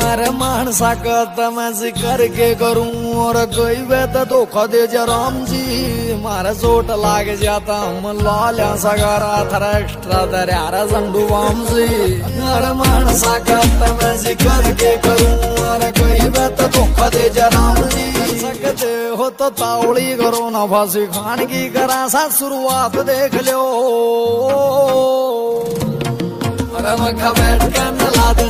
अरे मानसा कहता मैं जिक्र के करूं और कोई वे तो धोखा दे जा राम जी मारा चोट लाग जाता हम लाल्या सगारा थरा एक्स्ट्रा दरियारा संडू वाम जी। अरे मानसा कहता मैं जिक्र के करूं और कोई वे तो धोखा दे जा राम जी सकते हो तो तावड़ी करो ना फांसी खान की करा सा शुरुआत देख लो। अरे मखा बैठ के नला दे